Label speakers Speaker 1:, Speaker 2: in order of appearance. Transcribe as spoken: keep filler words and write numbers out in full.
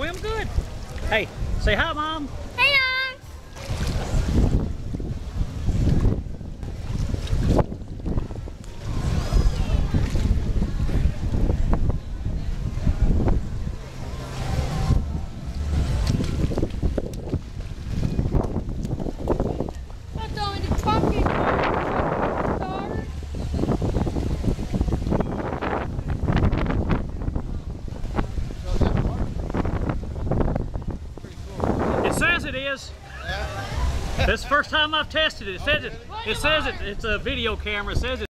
Speaker 1: swim good. Hey, say hi, Mom.
Speaker 2: Hey, Mom.
Speaker 1: It says it is. This is the first time I've tested it. It says it. It says it. It's a video camera. It says it.